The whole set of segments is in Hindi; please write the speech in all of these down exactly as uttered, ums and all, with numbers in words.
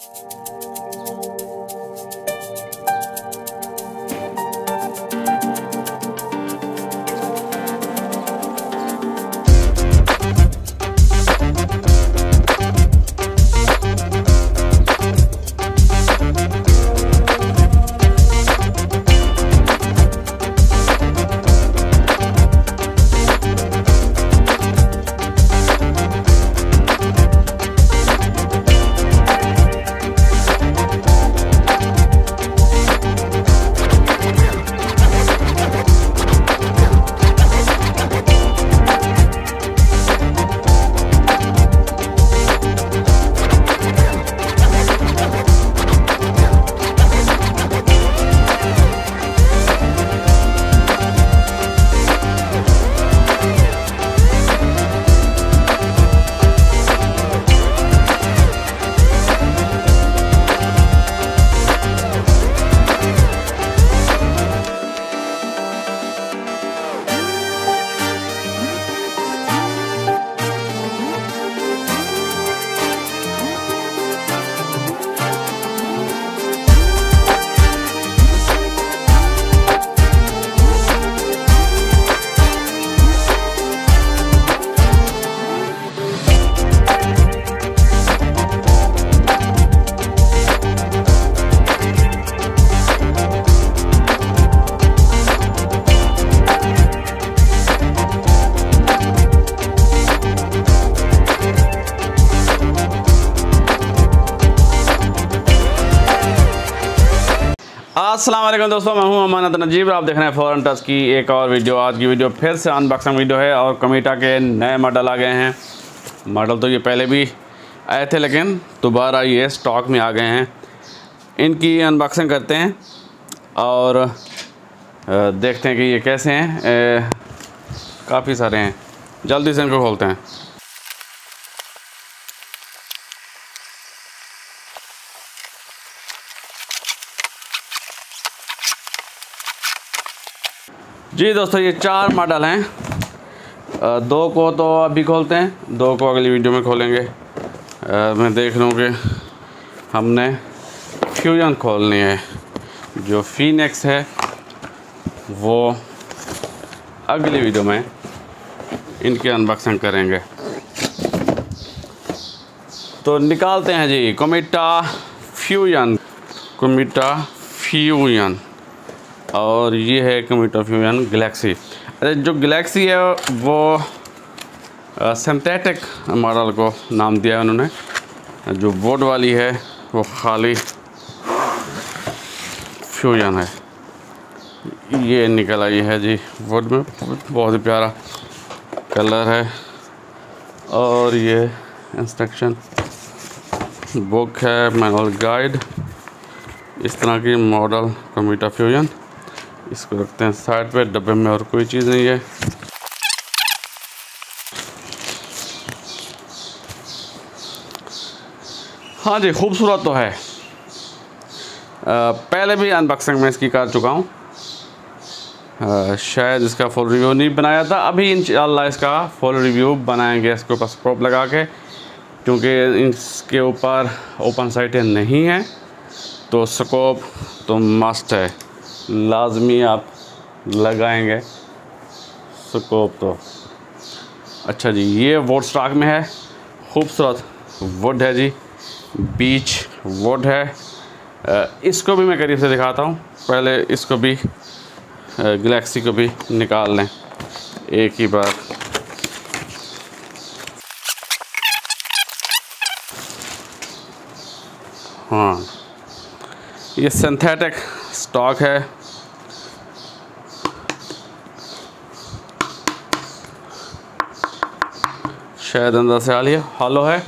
अस्सलाम वालेकुम दोस्तों, मैं हूं अमानत नजीब। आप देख रहे हैं फॉरेन टच की एक और वीडियो। आज की वीडियो फिर से अनबॉक्सिंग वीडियो है और कमीटा के नए मॉडल आ गए हैं। मॉडल तो ये पहले भी आए थे लेकिन दोबारा ये स्टॉक में आ गए हैं। इनकी अनबॉक्सिंग करते हैं और देखते हैं कि ये कैसे हैं। काफ़ी सारे हैं, जल्दी से इनको खोलते हैं। जी दोस्तों, ये चार मॉडल हैं। दो को तो अभी खोलते हैं, दो को अगली वीडियो में खोलेंगे। आ, मैं देख लूँ कि हमने फ्यूजन खोलनी है। जो फीनिक्स है वो अगली वीडियो में इनकी अनबॉक्सिंग करेंगे। तो निकालते हैं जी कमीटा फ्यूजन, कमीटा फ्यूजन और ये है कमीटा फ्यूजन गैलेक्सी। अरे जो गैलेक्सी है वो सिंथेटिक मॉडल को नाम दिया है उन्होंने। जो वुड वाली है वो खाली फ्यूजन है। ये निकल आई है जी वुड में, बहुत ही प्यारा कलर है। और ये इंस्ट्रक्शन बुक है, मैनुअल गाइड। इस तरह की मॉडल कमीटा फ्यूजन। इसको रखते हैं साइड पे, डब्बे में और कोई चीज़ नहीं है। हाँ जी, खूबसूरत तो है। आ, पहले भी अनबॉक्सिंग में इसकी कर चुका हूँ। शायद इसका फुल रिव्यू नहीं बनाया था। अभी इंशाल्लाह इसका फुल रिव्यू बनाएंगे इसके ऊपर स्कोप लगा के, क्योंकि इसके ऊपर ओपन साइटें नहीं हैं तो स्कोप तो मस्ट है, लाजमी आप लगाएंगे स्कोप तो। अच्छा जी, ये वुड स्टॉक में है, खूबसूरत वुड है जी, बीच वुड है। इसको भी मैं करीब से दिखाता हूँ। पहले इसको भी, गैलेक्सी को भी निकाल लें एक ही बार। हाँ, ये सिंथेटिक स्टॉक है। शायद अंदर से हालिया हॉलो है।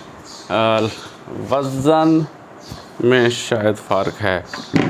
वज़न में शायद फ़र्क है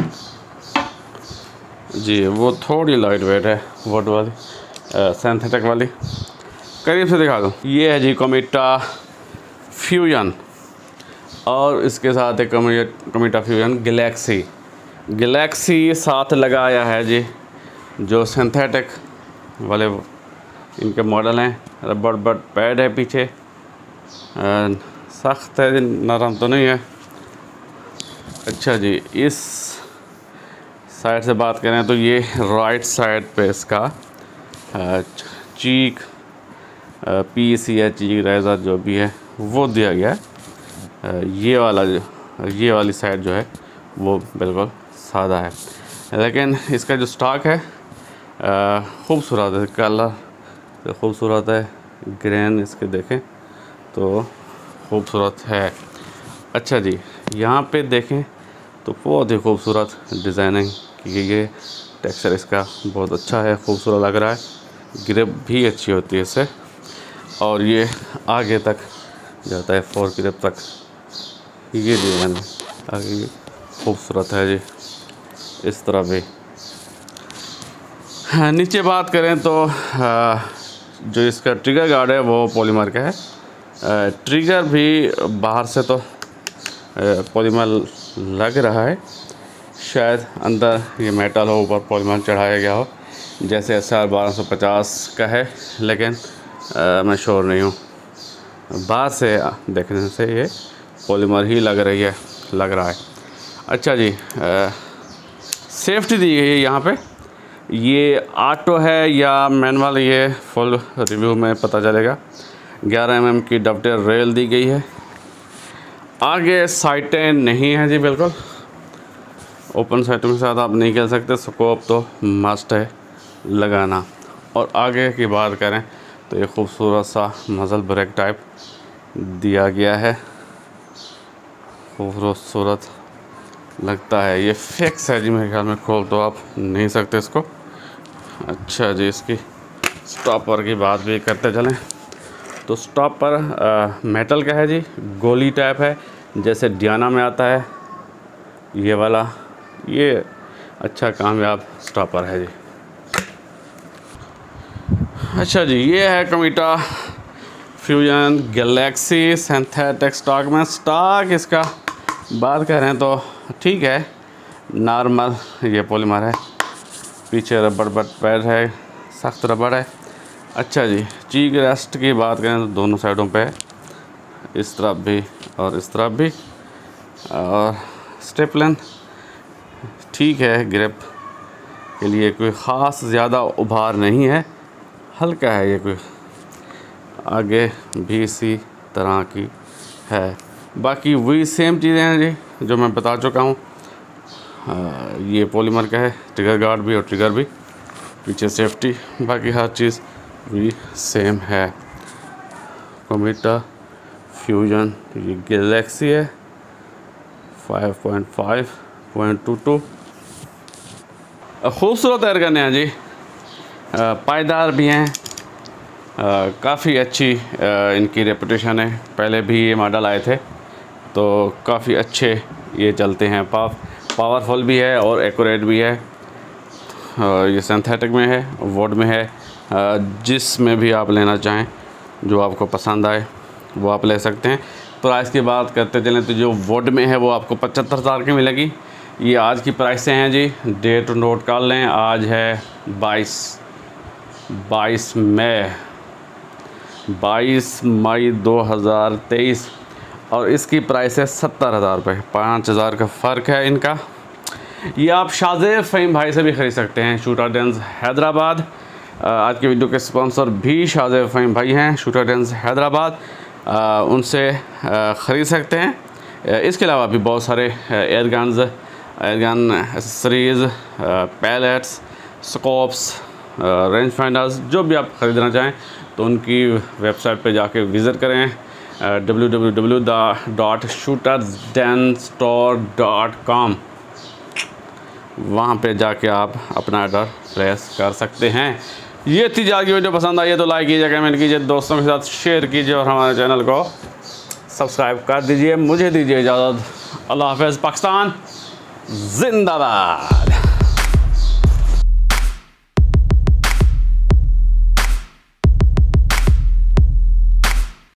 जी, वो थोड़ी लाइट वेट है वुड वाली, सिंथेटिक वाली। करीब से दिखा दूँ, ये है जी कमीटा फ्यूजन और इसके साथ एक कमीटा फ्यूजन गैलेक्सी। गैलेक्सी साथ लगाया है जी, जो सिंथेटिक वाले इनके मॉडल हैं। रबर बट पैड है पीछे, सख्त है, नरम तो नहीं है। अच्छा जी, इस साइड से बात करें तो ये राइट साइड पे इसका चीक पीस या चीक रेज़र जो भी है वो दिया गया है। ये वाला जो ये वाली साइड जो है वो बिल्कुल सादा है, लेकिन इसका जो स्टॉक है खूबसूरत है, कलर तो खूबसूरत है, ग्रेन इसके देखें तो खूबसूरत है। अच्छा जी, यहाँ पे देखें तो बहुत ही खूबसूरत डिज़ाइनिंग की गई है, टेक्सचर इसका बहुत अच्छा है, खूबसूरत लग रहा है, ग्रिप भी अच्छी होती है इससे, और ये आगे तक जाता है फोर ग्रिप तक। ये डिज़ाइन आगे खूबसूरत है जी, इस तरह भी। हाँ, नीचे बात करें तो जो इसका ट्रिगर गार्ड है वो पॉलीमर का है। ट्रिगर भी बाहर से तो पॉलीमर लग रहा है, शायद अंदर ये मेटल हो, ऊपर पॉलीमर चढ़ाया गया हो, जैसे एस आर बारह सौ पचास का है, लेकिन आ, मैं श्योर नहीं हूँ। बाहर से देखने से ये पॉलीमर ही लग रही है लग रहा है। अच्छा जी, आ, सेफ्टी दी गई है यहाँ पे, ये ऑटो है या मैनुअल ये फुल रिव्यू में पता चलेगा। ग्यारह एम एम की डबटेल रेल दी गई है, आगे साइटें नहीं हैं जी, बिल्कुल ओपन साइटों के साथ आप नहीं खेल सकते, स्कोप तो मस्ट है लगाना। और आगे की बात करें तो ये खूबसूरत सा मजल ब्रेक टाइप दिया गया है, खूबसूरत लगता है। ये फिक्स है जी, मेरे ख्याल में खोल तो आप नहीं सकते इसको। अच्छा जी, इसकी स्टॉपर की बात भी करते चलें तो स्टॉपर मेटल का है जी, गोली टाइप है, जैसे डियाना में आता है ये वाला। ये अच्छा कामयाब स्टॉपर है जी। अच्छा जी, ये है कमीटा फ्यूजन गैलेक्सी सिंथेटिक स्टॉक में। स्टॉक इसका बात करें तो ठीक है, नॉर्मल ये पॉलीमर है, पीछे रबड़ बट पैड है, सख्त रबड़ है। अच्छा जी, चीक रेस्ट की बात करें तो दोनों साइडों पे इस तरफ भी और इस तरफ भी, और स्टेपलन ठीक है, ग्रिप के लिए कोई ख़ास ज़्यादा उभार नहीं है, हल्का है ये, कोई आगे भी इसी तरह की है। बाकी वही सेम चीज़ें हैं जी जो मैं बता चुका हूँ। ये पॉलीमर का है, ट्रिगर गार्ड भी और ट्रिगर भी, पीछे सेफ्टी, बाकी हर चीज़ भी सेम है। कमीटा फ्यूजन ये गैलेक्सी है, five point five point two two, खूबसूरत एयरगन है जी, पायदार भी हैं, काफ़ी अच्छी आ, इनकी रेपुटेशन है, पहले भी ये मॉडल आए थे तो काफ़ी अच्छे ये चलते हैं, पाव पावरफुल भी है और एक्यूरेट भी है। आ, ये सिंथेटिक में है, वुड में है, जिस में भी आप लेना चाहें, जो आपको पसंद आए वो आप ले सकते हैं। प्राइस की बात करते चलें तो जो वुड में है वो आपको पचहत्तर हज़ार की मिलेगी। ये आज की प्राइसें हैं जी, डेट नोट कर लें, आज है बाईस बाईस मई बाईस मई दो हज़ार तेईस, और इसकी प्राइस है सत्तर हज़ार रुपये, पाँच हज़ार का फ़र्क है इनका। ये आप शाहज़ेब फ़हीम भाई से भी ख़रीद सकते हैं, शूटर डेंस हैदराबाद। आज के वीडियो के स्पॉन्सर भी शाहज़ेब फ़हीम भाई हैं, शूटर डेंस हैदराबाद, उनसे ख़रीद सकते हैं। इसके अलावा भी बहुत सारे air guns, air gun accessories, pellets, scopes, range finders, जो भी आप ख़रीदना चाहें तो उनकी वेबसाइट पे जाके विज़िट करें, W W W dot shooters den store dot com. वहाँ पे जाके आप अपना ऑर्डर प्लेस कर सकते हैं। ये थी आज की वीडियो, पसंद आई है तो लाइक कीजिए, कमेंट कीजिए, दोस्तों के साथ शेयर कीजिए और हमारे चैनल को सब्सक्राइब कर दीजिए। मुझे दीजिए इजाज़त, अल्लाह हाफ़िज़, पाकिस्तान जिंदाबाद।